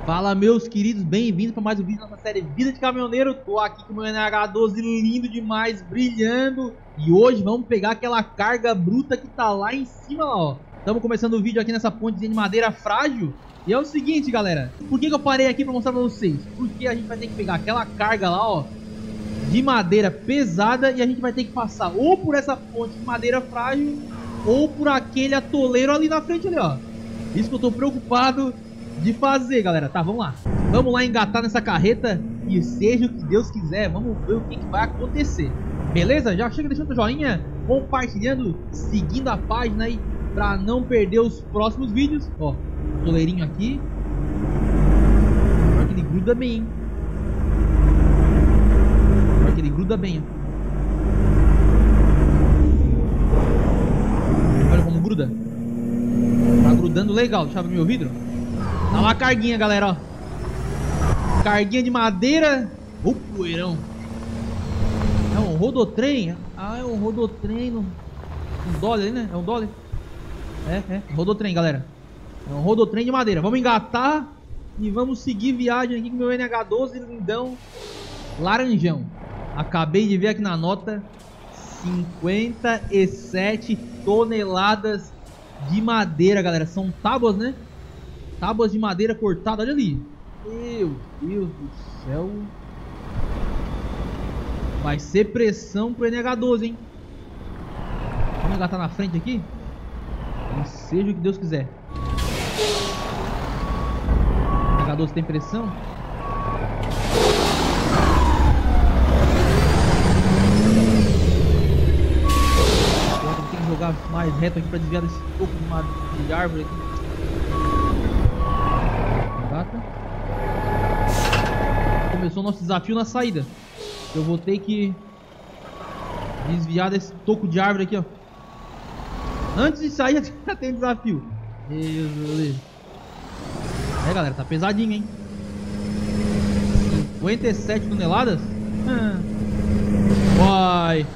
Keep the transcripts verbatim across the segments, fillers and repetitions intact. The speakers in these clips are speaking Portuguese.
Fala, meus queridos, bem-vindos para mais um vídeo da nossa série Vida de Caminhoneiro. Tô aqui com o meu N H doze lindo demais, brilhando. E hoje vamos pegar aquela carga bruta que tá lá em cima, ó. Estamos começando o vídeo aqui nessa pontezinha de madeira frágil. E é o seguinte, galera, por que que eu parei aqui para mostrar para vocês? Porque a gente vai ter que pegar aquela carga lá, ó, de madeira pesada, e a gente vai ter que passar ou por essa ponte de madeira frágil ou por aquele atoleiro ali na frente ali, ó. Isso que eu tô preocupado de fazer, galera. Tá, vamos lá. Vamos lá engatar nessa carreta e seja o que Deus quiser. Vamos ver o que, que vai acontecer. Beleza? Já chega deixando o joinha, compartilhando, seguindo a página aí pra não perder os próximos vídeos. Ó, toleirinho aqui. Olha que ele gruda bem, hein? Olha que ele gruda bem, ó. Olha como gruda. Tá grudando legal. Deixa eu abrir meu vidro. Dá uma carguinha, galera, ó. Carguinha de madeira. O poeirão. É um rodotrem. Ah, é um rodotrem. Um dolly, né? É um dolly. É, é. Rodotrem, galera. É um rodotrem de madeira. Vamos engatar e vamos seguir viagem aqui com meu N H doze lindão. Laranjão. Acabei de ver aqui na nota. cinquenta e sete toneladas de madeira, galera. São tábuas, né? Tábuas de madeira cortada, olha ali. Meu Deus do céu. Vai ser pressão pro N H doze, hein? Vamos engatar na frente aqui. E seja o que Deus quiser. O N H doze tem pressão. Tem que jogar mais reto aqui pra desviar desse toco de, uma, de árvore aqui. Começou o nosso desafio na saída. Eu vou ter que desviar desse toco de árvore aqui, ó. Antes de sair já tem desafio. Deus. É, galera, tá pesadinho, hein? cinquenta e sete toneladas? Ah. Vai.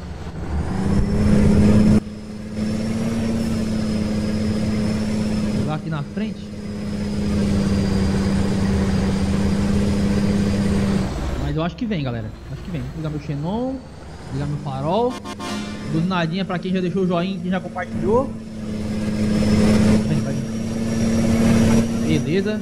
Vou jogar aqui na frente. Mas eu acho que vem, galera. Acho que vem. Vou ligar meu xenon. Ligar meu farol. Buzinadinha pra quem já deixou o joinha, quem já compartilhou. Vem, vai. Beleza.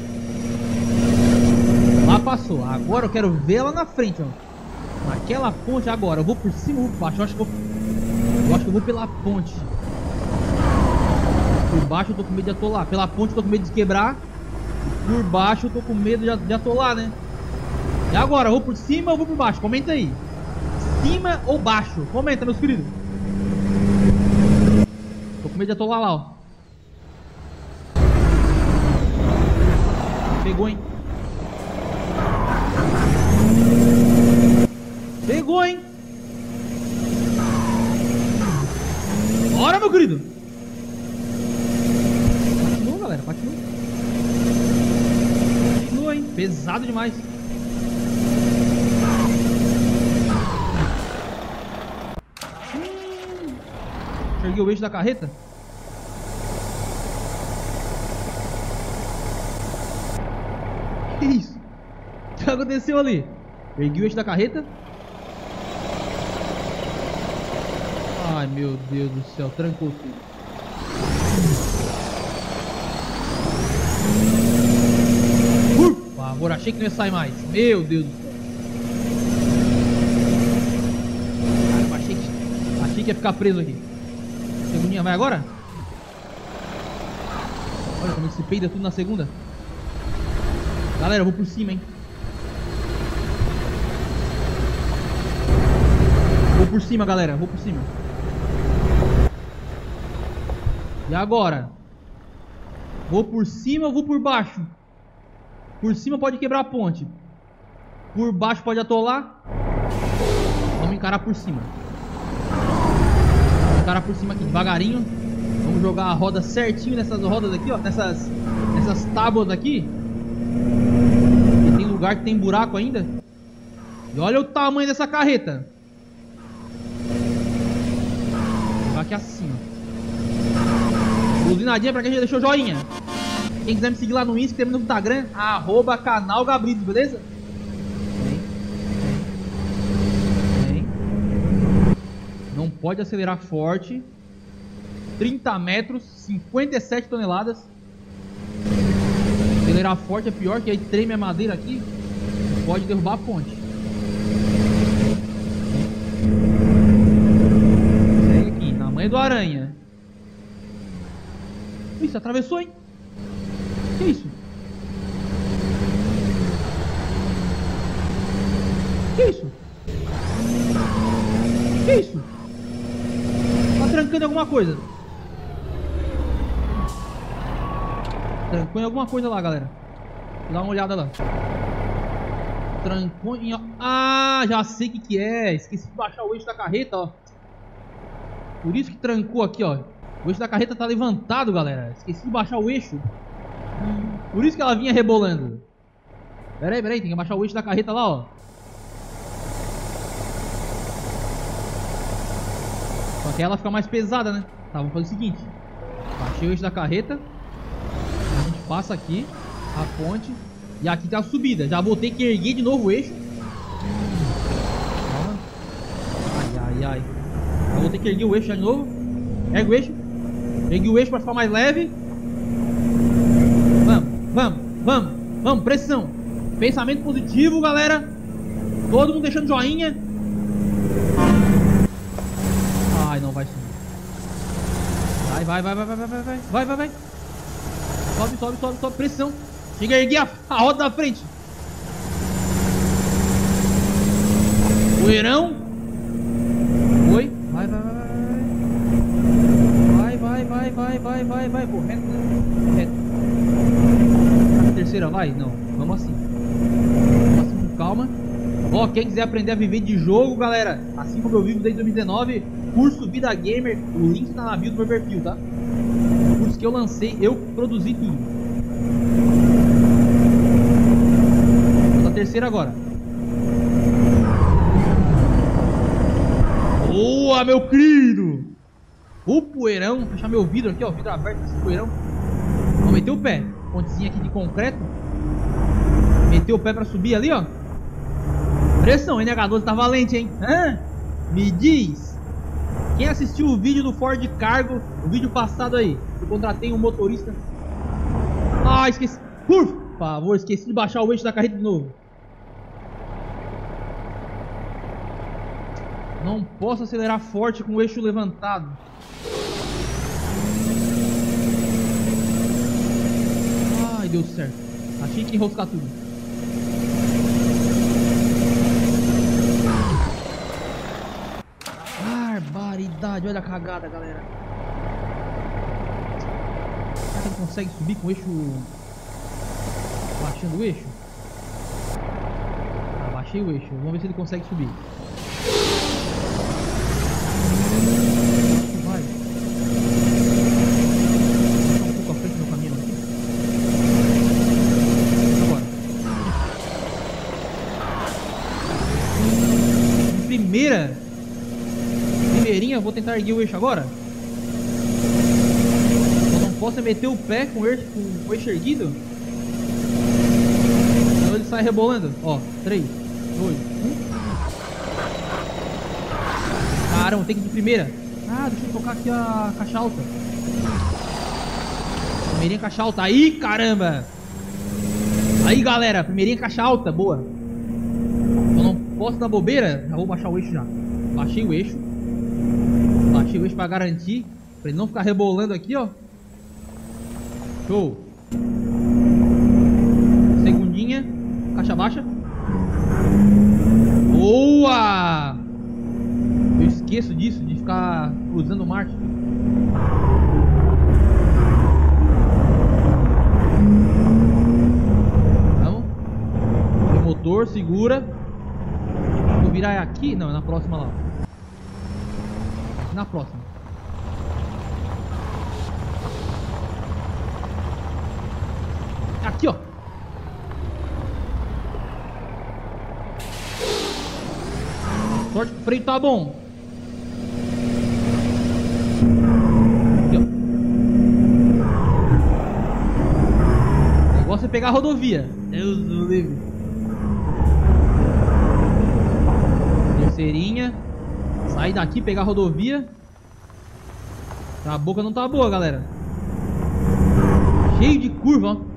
Lá passou. Agora eu quero ver ela na frente, ó. Naquela ponte agora. Eu vou por cima ou vou por baixo? Eu acho que eu vou... Eu acho que eu vou pela ponte. Por baixo eu tô com medo de atolar. Pela ponte eu tô com medo de quebrar. Por baixo eu tô com medo de, de atolar, né? E agora, vou por cima ou vou por baixo? Comenta aí. Cima ou baixo? Comenta, meus queridos. Tô com medo de atolar lá, ó. Pegou, hein? Pegou, hein? Bora, meu querido. Continua, galera. Continua. Continua, hein? Pesado demais. Ergui o eixo da carreta. Que isso? O que aconteceu ali? Ergui o eixo da carreta. Ai, meu Deus do céu, trancou tudo. Ufa, agora achei que não ia sair mais. Meu Deus do céu. Caramba, achei que, achei que ia ficar preso aqui. Segundinha, vai agora? Olha como se peida tudo na segunda. Galera, eu vou por cima, hein? Vou por cima, galera, vou por cima. E agora? Vou por cima ou vou por baixo? Por cima pode quebrar a ponte. Por baixo pode atolar. Vamos encarar por cima. Cara por cima aqui, devagarinho. Vamos jogar a roda certinho nessas rodas aqui, ó. Nessas, nessas tábuas aqui. E tem lugar que tem buraco ainda. E olha o tamanho dessa carreta. Vou jogar aqui assim, ó. Buzinadinha pra quem já deixou joinha. Quem quiser me seguir lá no Insta, no Instagram, arroba canal Gabritos, beleza? Vem. Vem. Não pode acelerar forte. trinta metros, cinquenta e sete toneladas. Acelerar forte é pior, que aí treme a madeira aqui. Pode derrubar a ponte. Segue aqui, tamanho do aranha. Isso, atravessou, hein? Que isso? Que isso? Que isso? Tá trancando alguma coisa. Trancou em alguma coisa lá, galera. Dá uma olhada lá. Trancou em... Ah, já sei o que que é. Esqueci de baixar o eixo da carreta, ó. Por isso que trancou aqui, ó. O eixo da carreta tá levantado, galera. Esqueci de baixar o eixo. Por isso que ela vinha rebolando. Pera aí, pera aí. Tem que baixar o eixo da carreta lá, ó. Só que ela fica mais pesada, né? Tá, vamos fazer o seguinte. Baixei o eixo da carreta. A gente passa aqui a ponte. E aqui tá a subida. Já vou ter que erguer de novo o eixo. Calma. Ai, ai, ai. Já vou ter que erguer o eixo já de novo. Ergue o eixo. Ergue o eixo pra ficar mais leve. Vamos, vamos, vamos. Vamos, pressão. Pensamento positivo, galera. Todo mundo deixando joinha. Ai, não vai subir. Vai, vai, vai, vai, vai, vai, vai, vai, vai, vai. Sobe, sobe, sobe, sobe, pressão. Chega a erguer a, a roda da frente. Poeirão. Oi. Vai, vai, vai, vai, vai, vai, vai, vai, vai, pô, reto, né? Reto. A terceira vai? Não, vamos assim. Vamos assim com calma. Ó, quem quiser aprender a viver de jogo, galera, assim como eu vivo desde dois mil e dezenove, curso Vida Gamer, o link tá na bio do meu perfil, tá? O curso que eu lancei, eu produzi tudo. Vamos a terceira agora. Boa, meu querido! O poeirão, vou fechar meu vidro aqui, ó, vidro aberto nesse poeirão. Vamos meter o pé, pontezinha aqui de concreto. Meter o pé pra subir ali, ó. Pressão, N H doze tá valente, hein? Hã? Me diz. Quem assistiu o vídeo do Ford Cargo, o vídeo passado aí, eu contratei um motorista. Ah, esqueci. Por favor, esqueci de baixar o eixo da carreta de novo. Não posso acelerar forte com o eixo levantado. Ai, deu certo. Achei que ia enroscar tudo. Barbaridade, olha a cagada, galera. Será que ele consegue subir com o eixo... Baixando o eixo? Ah, baixei o eixo. Vamos ver se ele consegue subir. Vai. Vou um pouco à frente do meu caminho aqui. Agora. Primeira. Primeirinha, vou tentar erguer o eixo agora. Eu não posso meter o pé com o eixo, com o eixo erguido. Senão ele sai rebolando. Ó, três, dois, um. Caramba, tem que ir de primeira. Ah, deixa eu tocar aqui a caixa alta. Primeirinha caixa alta. Aí, caramba. Aí, galera, primeirinha caixa alta, boa. Eu não posso dar bobeira. Já vou baixar o eixo já. Baixei o eixo. Baixei o eixo pra garantir. Pra ele não ficar rebolando aqui, ó. Show. Segundinha. Caixa baixa. Boa! Eu esqueço disso, de ficar cruzando o Marte. Vamos. O motor, segura. Vou virar aqui. Não, é na próxima lá. Na próxima. Aqui, ó. Sorte que o freio tá bom. Aqui, ó. é pegar a rodovia. Deus do livre. Terceirinha. Sair daqui, pegar a rodovia. A boca não tá boa, galera. Cheio de curva, ó.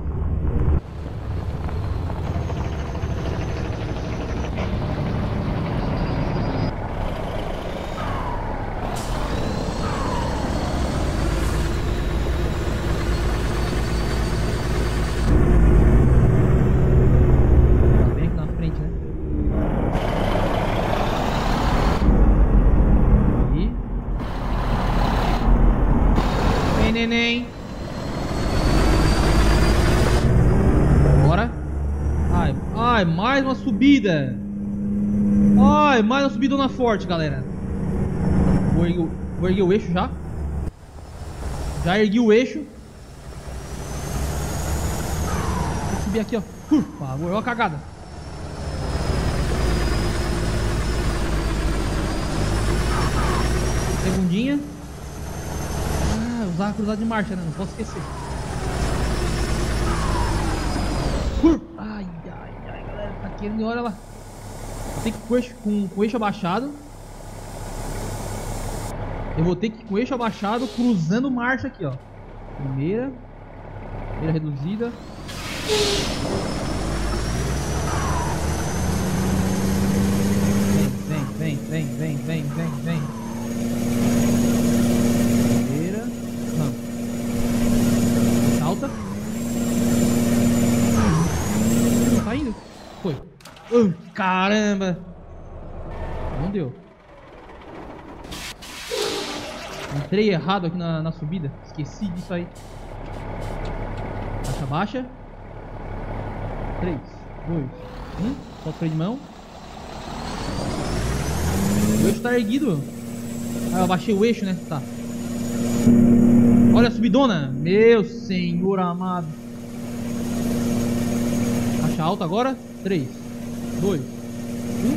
Neném. Bora. Ai, ai, mais uma subida. Ai, mais uma subidona forte, galera. Vou erguer, vou erguer o eixo já. Já ergui o eixo. Vou subir aqui, ó. Por favor, olha a cagada. Segundinha. Usar a cruzada de marcha, né? Não posso esquecer. Uh! Ai, ai, ai, galera. Tá querendo, olha lá. Tem que ir com o eixo, com, com o eixo abaixado. Eu vou ter que ir com o eixo abaixado, cruzando marcha aqui, ó. Primeira. Primeira reduzida. Vem, vem, vem, vem, vem, vem, vem. Tá indo? Foi. Uh, caramba! Não deu. Entrei errado aqui na, na subida. Esqueci disso aí. Baixa, baixa. três, dois, um. Solta o freio de mão. O eixo tá erguido. Ah, eu abaixei o eixo, né? Tá. Olha a subidona. Meu senhor amado. Baixa alta agora. três, dois, um.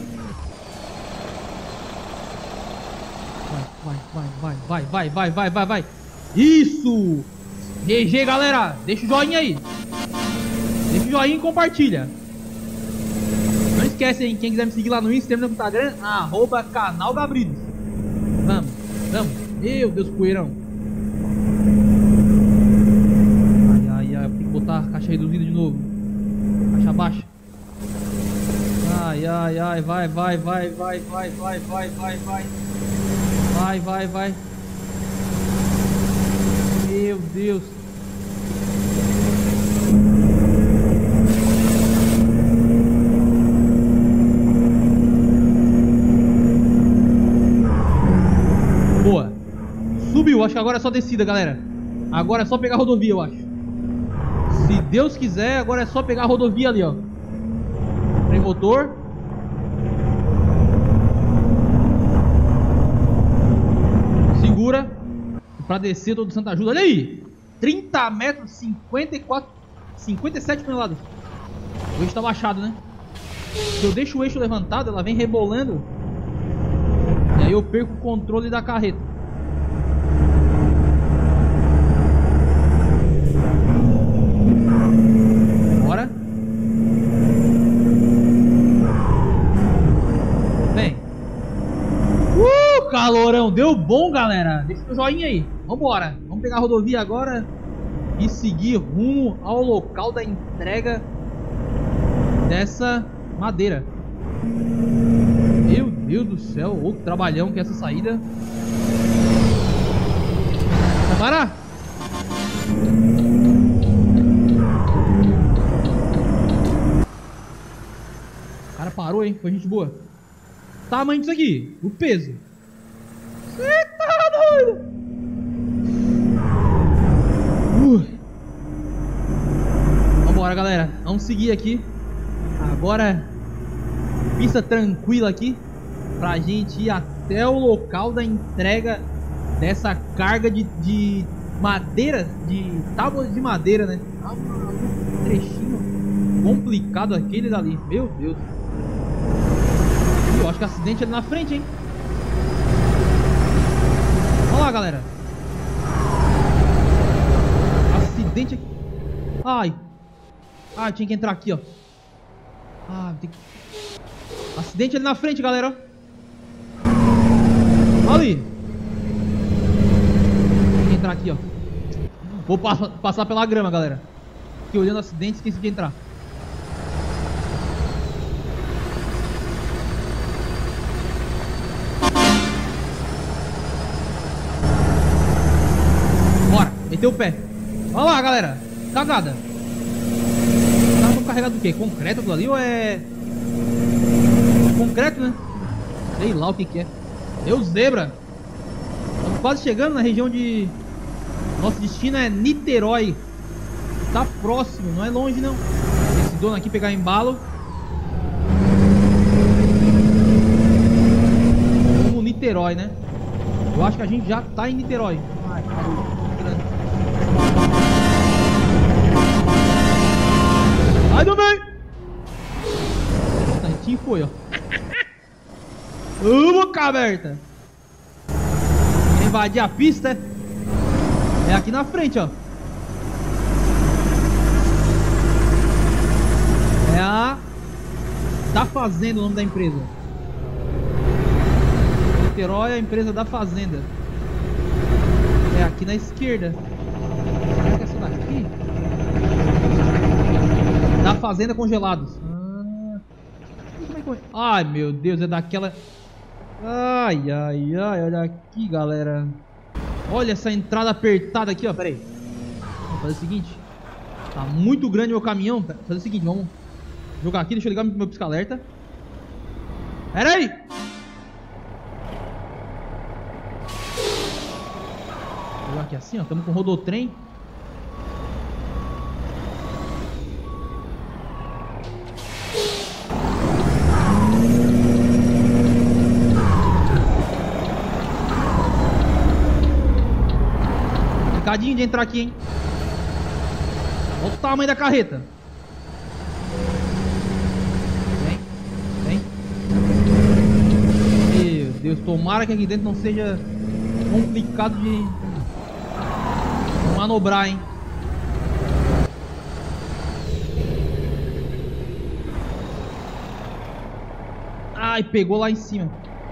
Vai, vai, vai, vai, vai, vai, vai, vai, vai. Isso! G G, galera. Deixa o joinha aí. Deixa o joinha e compartilha. Não esquece, hein? Quem quiser me seguir lá no Instagram, no Instagram, arroba canal Gabrides. Vamos, vamos. Meu Deus, poeirão. Ai, ai, ai. Vou ter que botar a caixa reduzida de novo. Caixa baixa. Ai, ai, ai. Vai, vai, vai, vai, vai, vai, vai, vai, vai. Vai, vai, vai. Meu Deus. Boa. Subiu. Acho que agora é só descida, galera. Agora é só pegar a rodovia, eu acho. Se Deus quiser, agora é só pegar a rodovia ali, ó. Freio motor. Segura. Pra descer todo Santa Ajuda. Olha aí. trinta metros, cinquenta e quatro, cinquenta e sete toneladas. O eixo tá baixado, né? Se eu deixo o eixo levantado, ela vem rebolando. E aí eu perco o controle da carreta. Bora. Vem. Uh, calorão. Deu bom, galera. Deixa o joinha aí. Vambora. Vamos pegar a rodovia agora e seguir rumo ao local da entrega dessa madeira. Meu Deus do céu. Outro trabalhão que é essa saída. Vai parar? O cara parou, hein? Foi gente boa. Tamanho disso aqui. O peso. Você tá doido? Uh. Vambora, galera. Vamos seguir aqui. Agora, pista tranquila aqui. Pra gente ir até o local da entrega dessa carga de, de madeira. De tábuas de madeira, né? Ah, um trechinho complicado aquele dali. Meu Deus. Eu acho que acidente ali na frente, hein? Olha lá, galera. Acidente aqui. Ai. Ah, tinha que entrar aqui, ó. Ah, tem que... Acidente ali na frente, galera. Olha ali. Tem que entrar aqui, ó. Vou pa passar pela grama, galera. Fiquei olhando o acidente, esqueci de entrar. Bora, meteu o pé. Olha lá, galera. Cagada. Tá carregado do quê? Concreto aquilo ali ou é... Concreto, né? Sei lá o que que é. Deu zebra. Estamos quase chegando na região de... Nosso destino é Niterói. Tá próximo, não é longe não. Esse dono aqui pegar embalo. Como Niterói, né? Eu acho que a gente já tá em Niterói. Ai, ai, do bem! O tantinho foi, ó. Ô, boca aberta! Quer invadir a pista, é? É aqui na frente, ó. É a... Da Fazenda, o nome da empresa. Niterói é a empresa da Fazenda. É aqui na esquerda. Será que é essa daqui? Da Fazenda Congelados. Ah, como é que... Ai, meu Deus, é daquela... Ai, ai, ai, olha aqui, galera. Olha essa entrada apertada aqui, ó. Pera aí. Vamos fazer o seguinte. Tá muito grande o meu caminhão. Vamos fazer o seguinte, vamos jogar aqui. Deixa eu ligar meu pisca-alerta. Pera aí. Vou jogar aqui assim, ó. Estamos com o rodotrem. De entrar aqui, hein? Olha o tamanho da carreta. Vem, vem. Meu Deus, tomara que aqui dentro não seja complicado de manobrar, hein? Ai, pegou lá em cima.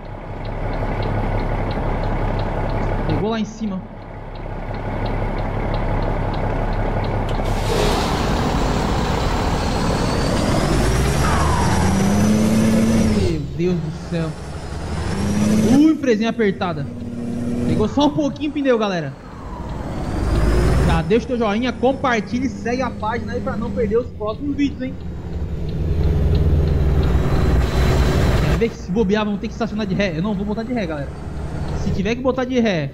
Pegou lá em cima. Deus do céu. Uh, empresinha apertada. Pegou só um pouquinho o pneu, galera. Já deixa o teu joinha, compartilha e segue a página aí pra não perder os próximos vídeos, hein. Quer ver que se bobear vamos ter que estacionar de ré? Eu não vou botar de ré, galera. Se tiver que botar de ré,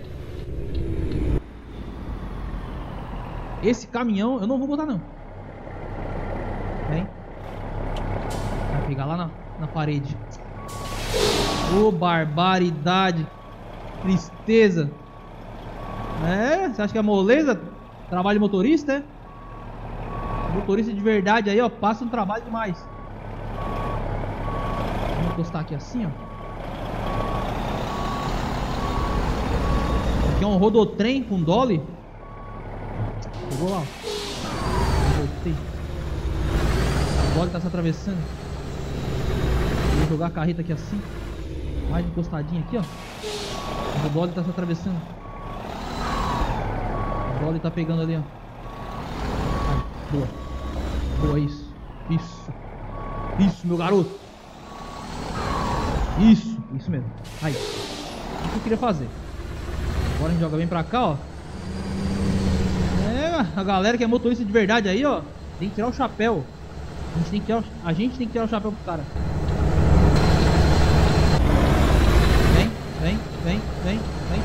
esse caminhão eu não vou botar não. Vem. Vai pegar lá na, na parede. Ô, oh, barbaridade. Tristeza. É, você acha que é moleza? Trabalho de motorista, é? Motorista de verdade aí, ó, passa um trabalho demais. Vamos encostar aqui assim, ó. Aqui é um rodotrem com dolly. Pegou lá, ó. Voltei. O dolly tá se atravessando. Vou jogar a carreta aqui assim. Mais encostadinha aqui, ó. O dolly tá se atravessando. O dolly tá pegando ali, ó. Ai, boa. Boa, isso. Isso. Isso, meu garoto. Isso. Isso mesmo. Aí. O que eu queria fazer? Agora a gente joga bem pra cá, ó. É, a galera que é motorista de verdade aí, ó, tem que tirar o chapéu. A gente tem que tirar o, a gente tem que tirar o chapéu pro cara. Vem, vem, vem, vem, vem.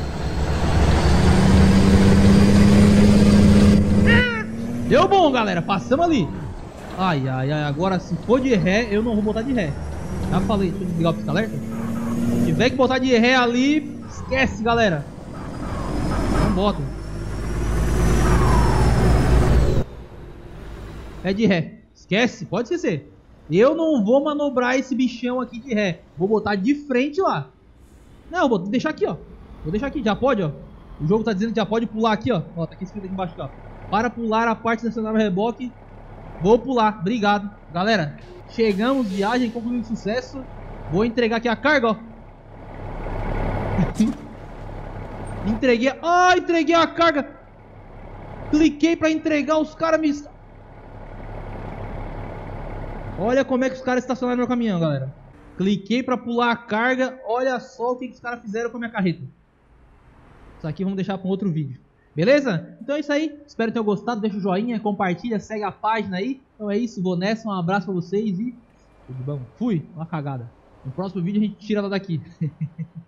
Deu bom, galera. Passamos ali. Ai, ai, ai. Agora, se for de ré, eu não vou botar de ré. Já falei. Deixa eu desligar o pisca-alerta. Se tiver que botar de ré ali, esquece, galera. Não bota. É de ré. Esquece. Pode ser. Eu não vou manobrar esse bichão aqui de ré. Vou botar de frente lá. Não, vou deixar aqui, ó. Vou deixar aqui. Já pode, ó. O jogo tá dizendo que já pode pular aqui, ó. Ó, tá aqui escrito aqui embaixo, ó. Para pular a parte da estacionável reboque, Vou pular, obrigado. Galera, chegamos, viagem, concluindo sucesso. Vou entregar aqui a carga, ó. Entreguei, ah, entreguei a carga. Cliquei pra entregar, os caras me... Olha como é que os caras estacionaram meu caminhão, galera. Cliquei pra pular a carga. Olha só o que, que os caras fizeram com a minha carreta. Isso aqui vamos deixar para um outro vídeo. Beleza? Então é isso aí. Espero que tenham gostado. Deixa o joinha, compartilha, segue a página aí. Então é isso. Vou nessa. Um abraço pra vocês e... Tudo bom? Fui. Uma cagada. No próximo vídeo a gente tira ela daqui.